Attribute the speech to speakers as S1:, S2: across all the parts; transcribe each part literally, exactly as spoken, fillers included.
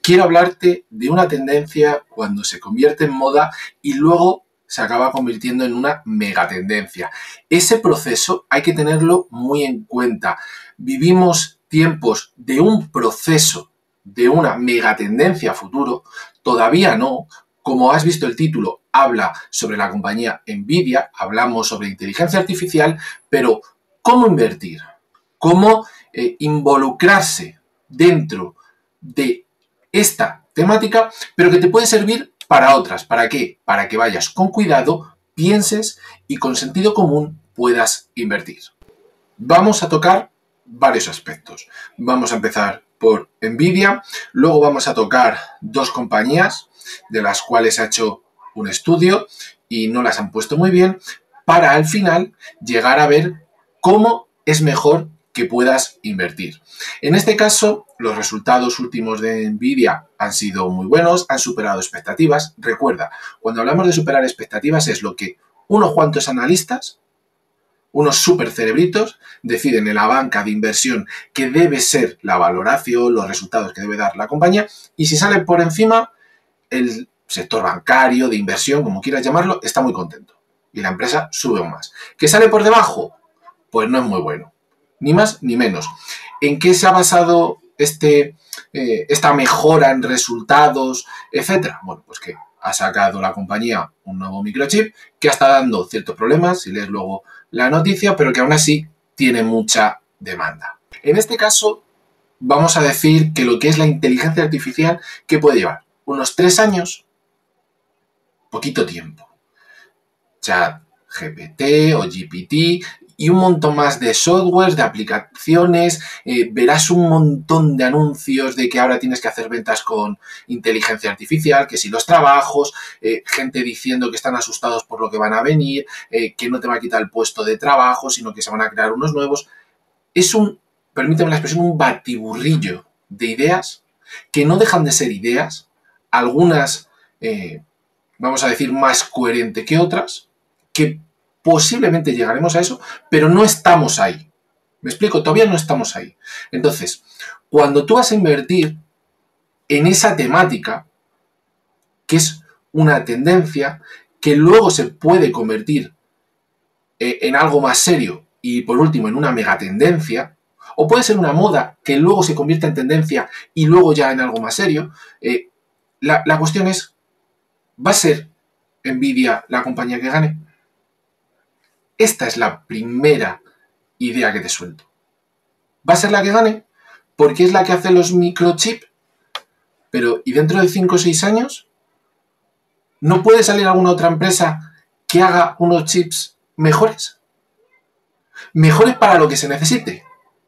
S1: quiero hablarte de una tendencia cuando se convierte en moda y luego se acaba convirtiendo en una megatendencia. Ese proceso hay que tenerlo muy en cuenta. Vivimos tiempos de un proceso, de una megatendencia a futuro, todavía no. Como has visto el título, habla sobre la compañía Nvidia, hablamos sobre inteligencia artificial, pero ¿cómo invertir? ¿Cómo eh, involucrarse dentro de esta temática, pero que te puede servir para otras? ¿Para qué? Para que vayas con cuidado, pienses y con sentido común puedas invertir. Vamos a tocar varios aspectos. Vamos a empezar por Nvidia, luego vamos a tocar dos compañías de las cuales se ha hecho un estudio y no las han puesto muy bien, para al final llegar a ver cómo es mejor que puedas invertir. En este caso, los resultados últimos de Nvidia han sido muy buenos, han superado expectativas. Recuerda, cuando hablamos de superar expectativas es lo que unos cuantos analistas, unos super cerebritos, deciden en la banca de inversión que debe ser la valoración, los resultados que debe dar la compañía, y si sale por encima, el sector bancario, de inversión, como quieras llamarlo, está muy contento. Y la empresa sube aún más. ¿Que sale por debajo? Pues no es muy bueno. Ni más ni menos. ¿En qué se ha basado este, eh, esta mejora en resultados, etcétera? Bueno, pues que ha sacado la compañía un nuevo microchip que está dando ciertos problemas, si lees luego la noticia, pero que aún así tiene mucha demanda. En este caso, vamos a decir que lo que es la inteligencia artificial, ¿qué puede llevar? Unos tres años, poquito tiempo. ChatGPT o G P T y un montón más de softwares, de aplicaciones, eh, verás un montón de anuncios de que ahora tienes que hacer ventas con inteligencia artificial, que si los trabajos, eh, gente diciendo que están asustados por lo que van a venir, eh, que no te va a quitar el puesto de trabajo, sino que se van a crear unos nuevos. Es un, permíteme la expresión, un batiburrillo de ideas que no dejan de ser ideas, algunas, eh, vamos a decir, más coherentes que otras, que posiblemente llegaremos a eso, pero no estamos ahí. ¿Me explico? Todavía no estamos ahí. Entonces, cuando tú vas a invertir en esa temática, que es una tendencia, que luego se puede convertir en algo más serio y, por último, en una megatendencia, o puede ser una moda que luego se convierta en tendencia y luego ya en algo más serio, eh, la, la cuestión es, ¿va a ser Nvidia la compañía que gane? Esta es la primera idea que te suelto. ¿Va a ser la que gane? Porque es la que hace los microchips. Pero, ¿y dentro de cinco o seis años? ¿No puede salir alguna otra empresa que haga unos chips mejores? Mejores para lo que se necesite.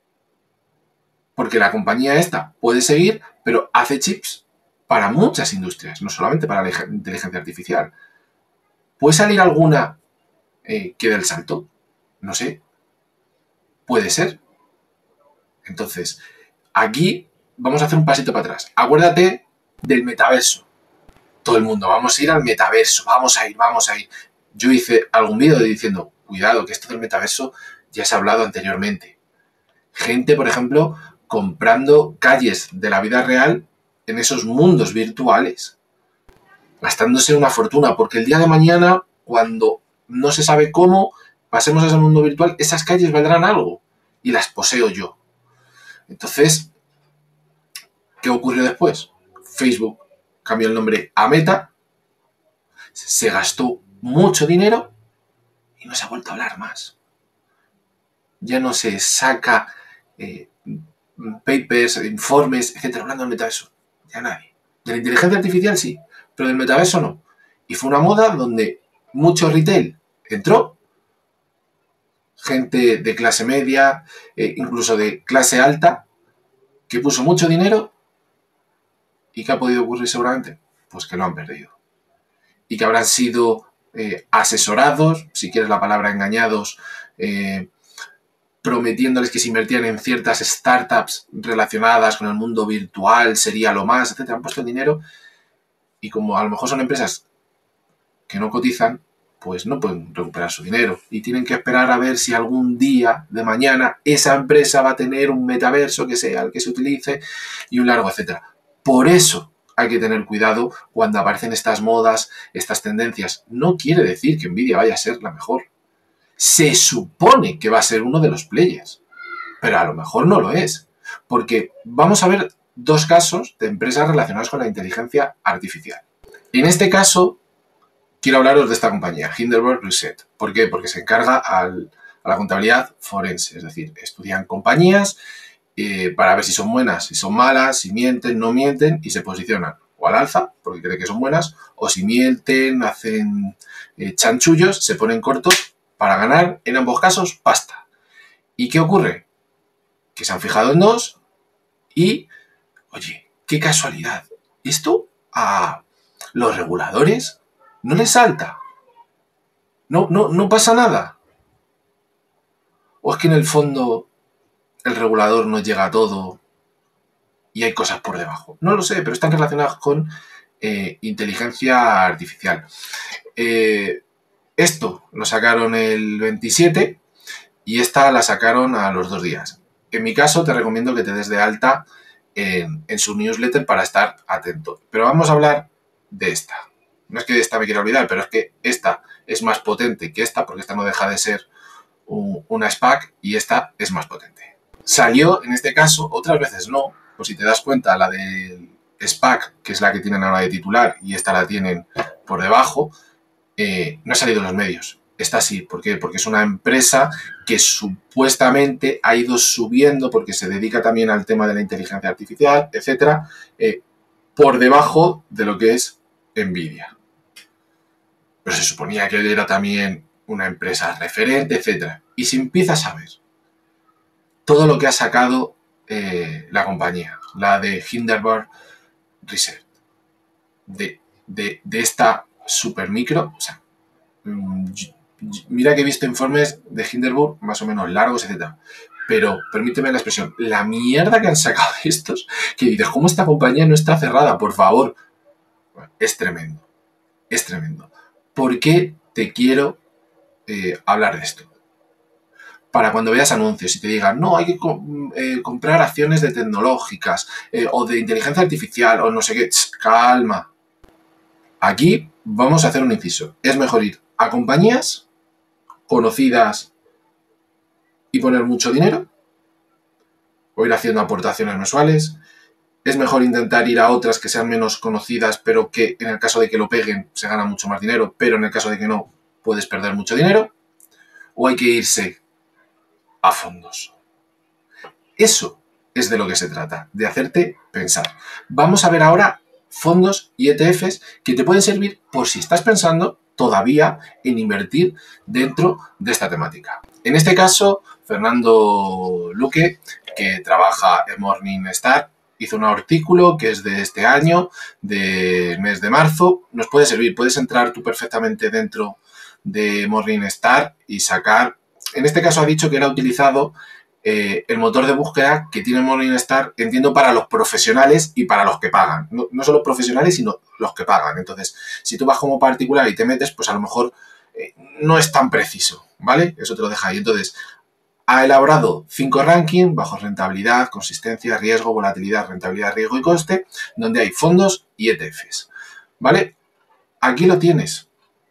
S1: Porque la compañía esta puede seguir, pero hace chips para muchas industrias, no solamente para la inteligencia artificial. ¿Puede salir alguna eh, que dé el salto? No sé. Puede ser. Entonces, aquí vamos a hacer un pasito para atrás. Acuérdate del metaverso. Todo el mundo, vamos a ir al metaverso, vamos a ir, vamos a ir. Yo hice algún vídeo diciendo, cuidado, que esto del metaverso ya se ha hablado anteriormente. Gente, por ejemplo, comprando calles de la vida real en esos mundos virtuales, gastándose una fortuna, porque el día de mañana, cuando no se sabe cómo pasemos a ese mundo virtual, esas calles valdrán algo y las poseo yo. Entonces, ¿qué ocurrió después? Facebook cambió el nombre a Meta, se gastó mucho dinero y no se ha vuelto a hablar más. Ya no se saca eh, papers, informes, etcétera, hablando del metaverso. Ya nadie. De la inteligencia artificial sí, pero del metaverso no. Y fue una moda donde mucho retail entró, gente de clase media, eh, incluso de clase alta, que puso mucho dinero. ¿Y qué ha podido ocurrir seguramente? Pues que lo han perdido. Y que habrán sido eh, asesorados, si quieres la palabra engañados, eh, prometiéndoles que se invertían en ciertas startups relacionadas con el mundo virtual, sería lo más, etcétera. Han puesto el dinero y como a lo mejor son empresas que no cotizan, pues no pueden recuperar su dinero y tienen que esperar a ver si algún día de mañana esa empresa va a tener un metaverso que sea el que se utilice y un largo etcétera. Por eso hay que tener cuidado cuando aparecen estas modas, estas tendencias. No quiere decir que Nvidia vaya a ser la mejor. Se supone que va a ser uno de los players, pero a lo mejor no lo es. Porque vamos a ver dos casos de empresas relacionadas con la inteligencia artificial. En este caso, quiero hablaros de esta compañía, Hindenburg Research. ¿Por qué? Porque se encarga al, a la contabilidad forense, es decir, estudian compañías eh, para ver si son buenas, si son malas, si mienten, no mienten y se posicionan o al alza, porque creen que son buenas, o si mienten, hacen eh, chanchullos, se ponen cortos para ganar, en ambos casos, pasta. ¿Y qué ocurre? Que se han fijado en dos y, oye, qué casualidad, esto a los reguladores no les salta, no, no, no pasa nada. ¿O es que en el fondo el regulador no llega a todo y hay cosas por debajo? No lo sé, pero están relacionadas con eh, inteligencia artificial. Eh, esto lo sacaron el veintisiete y esta la sacaron a los dos días. En mi caso te recomiendo que te des de alta en, en su newsletter para estar atento. Pero vamos a hablar de esta. No es que esta me quiera olvidar, pero es que esta es más potente que esta, porque esta no deja de ser un, una SPAC y esta es más potente. Salió, en este caso, otras veces no, pues si te das cuenta, la del SPAC, que es la que tienen ahora de titular, y esta la tienen por debajo, eh, no ha salido en los medios. Esta sí, ¿por qué? Porque es una empresa que supuestamente ha ido subiendo, porque se dedica también al tema de la inteligencia artificial, etcétera, eh, por debajo de lo que es Nvidia. Pero se suponía que era también una empresa referente, etcétera. Y si empiezas a ver todo lo que ha sacado eh, la compañía, la de Hindenburg Research, de, de, de esta supermicro, o sea, mira que he visto informes de Hindenburg más o menos largos, etcétera. Pero, permíteme la expresión, la mierda que han sacado estos, que dices, ¿cómo esta compañía no está cerrada? Por favor. Es tremendo. Es tremendo. ¿Por qué te quiero eh, hablar de esto? Para cuando veas anuncios y te digan, no, hay que co eh, comprar acciones de tecnológicas eh, o de inteligencia artificial o no sé qué, Ch, calma. Aquí vamos a hacer un inciso. Es mejor ir a compañías conocidas y poner mucho dinero o ir haciendo aportaciones mensuales. Es mejor intentar ir a otras que sean menos conocidas, pero que en el caso de que lo peguen se gana mucho más dinero, pero en el caso de que no, puedes perder mucho dinero. O hay que irse a fondos. Eso es de lo que se trata, de hacerte pensar. Vamos a ver ahora fondos y E T Fs que te pueden servir por si estás pensando todavía en invertir dentro de esta temática. En este caso, Fernando Luque, que trabaja en Morningstar, hizo un artículo que es de este año, del mes de marzo. Nos puede servir, puedes entrar tú perfectamente dentro de Morningstar y sacar. En este caso ha dicho que era utilizado eh, el motor de búsqueda que tiene Morningstar, entiendo, para los profesionales y para los que pagan. No, no solo profesionales, sino los que pagan. Entonces, si tú vas como particular y te metes, pues a lo mejor eh, no es tan preciso, ¿vale? Eso te lo deja ahí. Entonces, ha elaborado cinco rankings bajo rentabilidad, consistencia, riesgo, volatilidad, rentabilidad, riesgo y coste, donde hay fondos y E T Fs, ¿vale? Aquí lo tienes.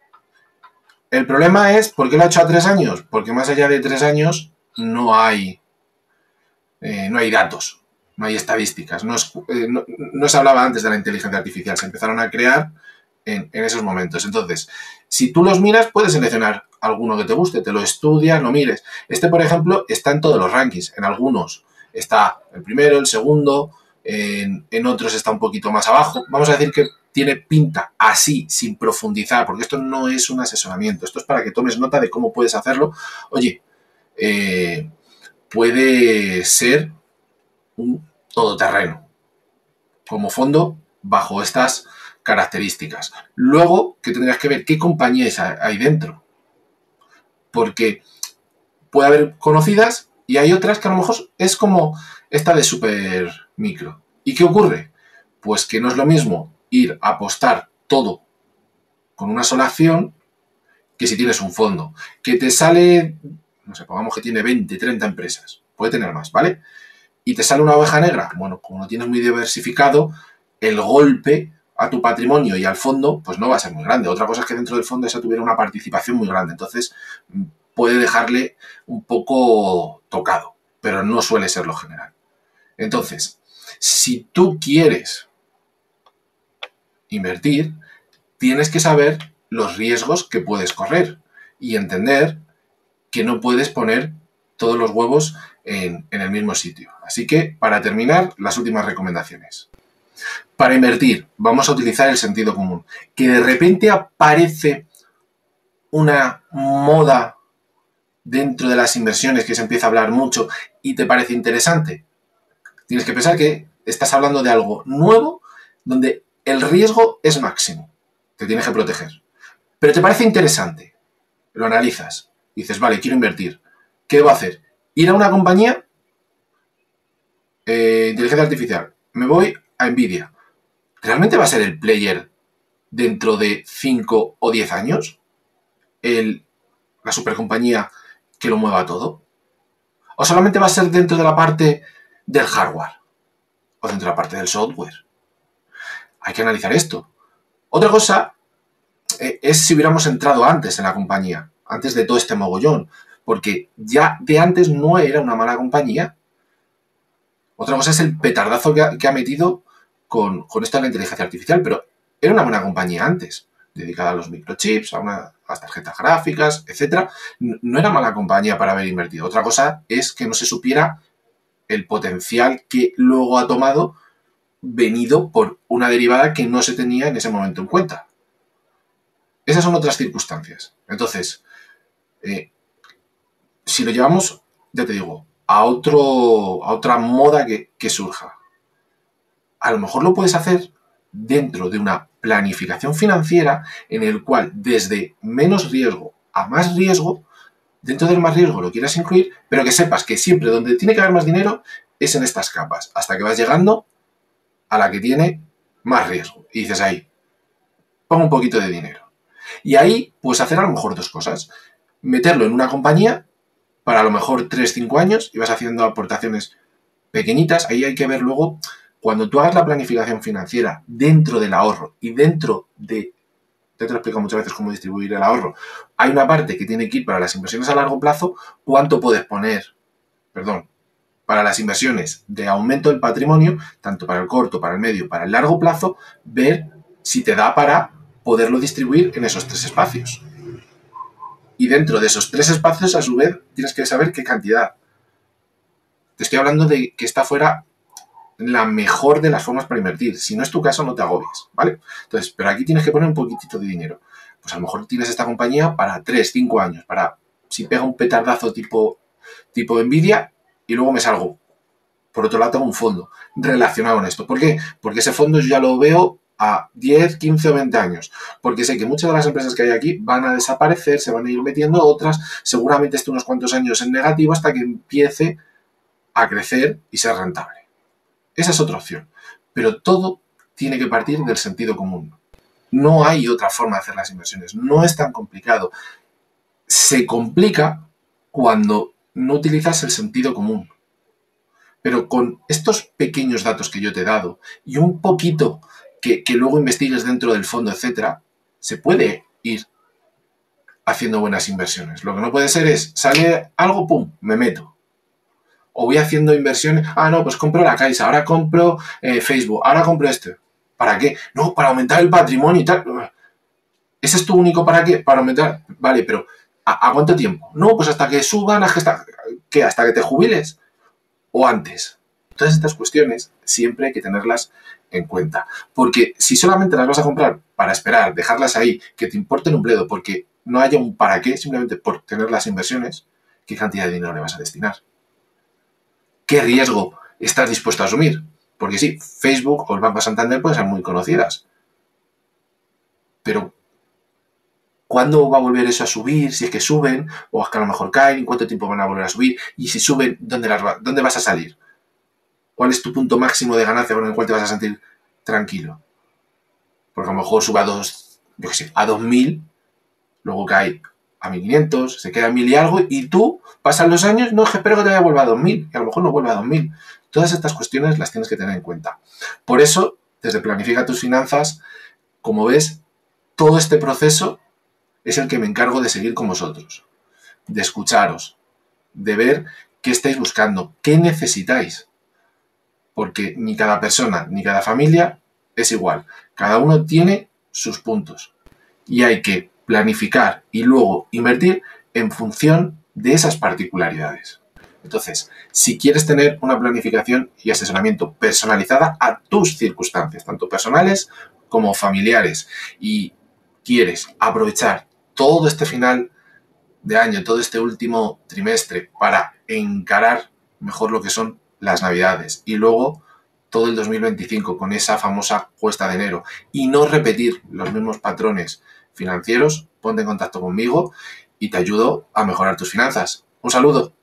S1: El problema es, ¿por qué lo ha hecho a tres años? Porque más allá de tres años no hay, eh, no hay datos, no hay estadísticas. No, es, eh, no, no se hablaba antes de la inteligencia artificial, se empezaron a crear en, en esos momentos. Entonces, si tú los miras, puedes seleccionar alguno que te guste, te lo estudias, lo mires. Este, por ejemplo, está en todos los rankings, en algunos está el primero, el segundo, en, en otros está un poquito más abajo. Vamos a decir que tiene pinta así, sin profundizar, porque esto no es un asesoramiento, esto es para que tomes nota de cómo puedes hacerlo. Oye, eh, puede ser un todoterreno como fondo bajo estas características. Luego, que tendrías que ver qué compañías hay dentro, porque puede haber conocidas y hay otras que a lo mejor es como esta de super micro. ¿Y qué ocurre? Pues que no es lo mismo ir a apostar todo con una sola acción que si tienes un fondo que te sale, no sé, pongamos que tiene veinte, treinta empresas, puede tener más, ¿vale? Y te sale una oveja negra. Bueno, como lo tienes muy diversificado, el golpe a tu patrimonio y al fondo pues no va a ser muy grande. Otra cosa es que dentro del fondo esa tuviera una participación muy grande. Entonces puede dejarle un poco tocado, pero no suele ser lo general. Entonces, si tú quieres invertir, tienes que saber los riesgos que puedes correr y entender que no puedes poner todos los huevos en, en el mismo sitio. Así que, para terminar, las últimas recomendaciones. Para invertir, vamos a utilizar el sentido común. Que de repente aparece una moda dentro de las inversiones que se empieza a hablar mucho y te parece interesante. Tienes que pensar que estás hablando de algo nuevo donde el riesgo es máximo. Te tienes que proteger. Pero te parece interesante. Lo analizas. Dices, vale, quiero invertir. ¿Qué debo hacer? Ir a una compañía, eh, inteligencia artificial. Me voy a Nvidia. ¿Realmente va a ser el player dentro de cinco o diez años? El, la supercompañía que lo mueva todo. ¿O solamente va a ser dentro de la parte del hardware? ¿O dentro de la parte del software? Hay que analizar esto. Otra cosa eh, es si hubiéramos entrado antes en la compañía, antes de todo este mogollón, porque ya de antes no era una mala compañía. Otra cosa es el petardazo que ha, que ha metido con, con esto de la inteligencia artificial, pero era una buena compañía antes, dedicada a los microchips, a, una, a las tarjetas gráficas, etcétera. No, no era mala compañía para haber invertido. Otra cosa es que no se supiera el potencial que luego ha tomado venido por una derivada que no se tenía en ese momento en cuenta. Esas son otras circunstancias. Entonces, eh, si lo llevamos, ya te digo, a, otro, a otra moda que, que surja, a lo mejor lo puedes hacer dentro de una planificación financiera en el cual desde menos riesgo a más riesgo, dentro del más riesgo lo quieras incluir, pero que sepas que siempre donde tiene que haber más dinero es en estas capas, hasta que vas llegando a la que tiene más riesgo. Y dices ahí, pon un poquito de dinero. Y ahí puedes hacer a lo mejor dos cosas. Meterlo en una compañía para a lo mejor tres cinco años y vas haciendo aportaciones pequeñitas. Ahí hay que ver luego, cuando tú hagas la planificación financiera dentro del ahorro y dentro de, te lo explico muchas veces cómo distribuir el ahorro, hay una parte que tiene que ir para las inversiones a largo plazo. ¿Cuánto puedes poner? Perdón. Para las inversiones de aumento del patrimonio, tanto para el corto, para el medio, para el largo plazo, ver si te da para poderlo distribuir en esos tres espacios. Y dentro de esos tres espacios, a su vez, tienes que saber qué cantidad. Te estoy hablando de que esta fuera la mejor de las formas para invertir. Si no es tu caso, no te agobies, ¿vale? Entonces, pero aquí tienes que poner un poquitito de dinero. Pues a lo mejor tienes esta compañía para tres, cinco años, para si pega un petardazo tipo, tipo Nvidia, y luego me salgo. Por otro lado, tengo un fondo relacionado con esto. ¿Por qué? Porque ese fondo yo ya lo veo a diez, quince o veinte años. Porque sé que muchas de las empresas que hay aquí van a desaparecer, se van a ir metiendo otras, seguramente esté unos cuantos años en negativo hasta que empiece a crecer y ser rentable. Esa es otra opción. Pero todo tiene que partir del sentido común. No hay otra forma de hacer las inversiones. No es tan complicado. Se complica cuando no utilizas el sentido común. Pero con estos pequeños datos que yo te he dado y un poquito que, que luego investigues dentro del fondo, etcétera, se puede ir haciendo buenas inversiones. Lo que no puede ser es, sale algo, pum, me meto. O voy haciendo inversiones, ah, no, pues compro la Caixa, ahora compro eh, Facebook, ahora compro esto. ¿Para qué? No, para aumentar el patrimonio y tal. ¿Ese es tu único para qué? Para aumentar. Vale, pero ¿a, a cuánto tiempo? No, pues hasta que suban, hasta, ¿qué? ¿Hasta que te jubiles? O antes. Todas estas cuestiones siempre hay que tenerlas en cuenta. Porque si solamente las vas a comprar para esperar, dejarlas ahí, que te importen un bledo, porque no haya un para qué, simplemente por tener las inversiones, ¿qué cantidad de dinero le vas a destinar? ¿Qué riesgo estás dispuesto a asumir? Porque sí, Facebook o el Banco Santander pueden ser muy conocidas. Pero ¿cuándo va a volver eso a subir? Si es que suben, o es que a lo mejor caen, ¿en cuánto tiempo van a volver a subir? Y si suben, ¿dónde, las va, ¿dónde vas a salir? ¿Cuál es tu punto máximo de ganancia con el cual te vas a sentir tranquilo? Porque a lo mejor sube a dos, yo qué sé, a dos mil, luego cae a mil quinientos, se queda a mil y algo, y tú, pasan los años, no, espero que te vaya a volver a dos mil, y a lo mejor no vuelve a dos mil. Todas estas cuestiones las tienes que tener en cuenta. Por eso, desde Planifica tus finanzas, como ves, todo este proceso es el que me encargo de seguir con vosotros, de escucharos, de ver qué estáis buscando, qué necesitáis. Porque ni cada persona ni cada familia es igual. Cada uno tiene sus puntos. Y hay que planificar y luego invertir en función de esas particularidades. Entonces, si quieres tener una planificación y asesoramiento personalizada a tus circunstancias, tanto personales como familiares, y quieres aprovechar todo este final de año, todo este último trimestre para encarar mejor lo que son las Navidades y luego todo el dos mil veinticinco con esa famosa cuesta de enero y no repetir los mismos patrones financieros, ponte en contacto conmigo y te ayudo a mejorar tus finanzas. Un saludo.